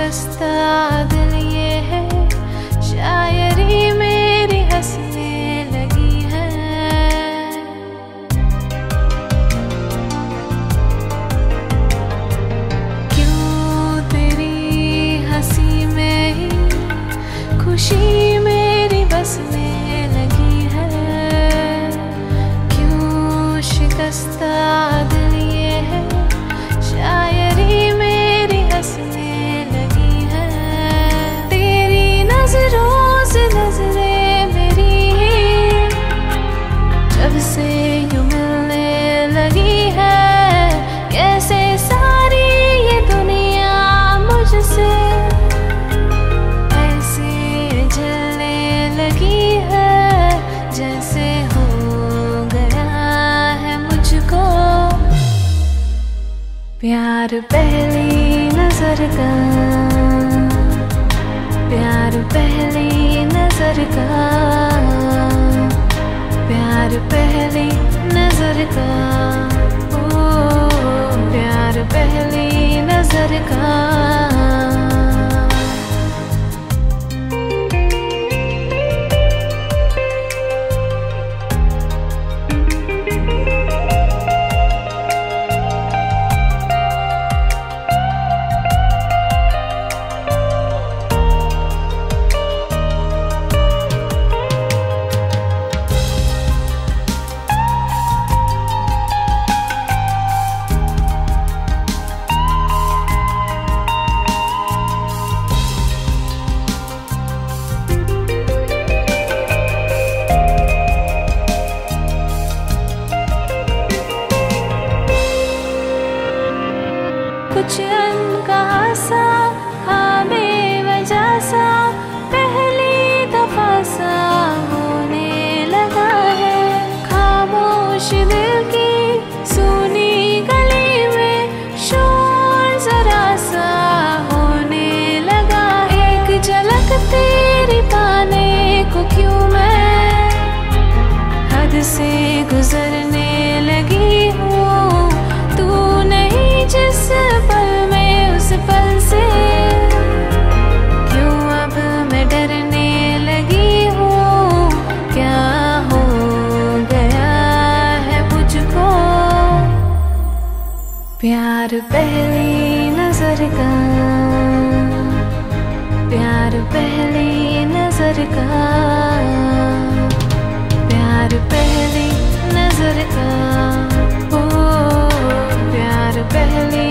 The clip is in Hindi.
शिकस्ता दिल ये है, शायरी मेरी हंसने लगी है। क्यों तेरी हंसी में ही खुशी मेरी बसने लगी है। क्यों शिकस्ता दिल ये है, शायरी मेरी हंसने लगी है। तेरी नजरों से नजरें मेरी जब से यूं मिलने लगी है, कैसे सारी ये दुनिया मुझसे ऐसे जलने लगी है, जैसे हो गया है मुझको प्यार पहली नजर का। प्यार पहली नजर का, प्यार पहली नजर का, ओ प्यार पहली नजर का। कुछ अनकहा सा, हाँ बेवजह सा, पहली दफा सा होने लगा है। खामोश दिल की सुनी गली में शोर जरा सा होने लगा। एक झलक तेरी पाने को क्यों मैं हद से गुजरने लगी हूँ। तू नहीं जिस पल में उस पल से, क्यों अब मैं डरने लगी हूँ। क्या हो गया है मुझको प्यार पहली नजर का। प्यार पहली नजर का, प्यार पहली नजर का, ओ प्यार पहली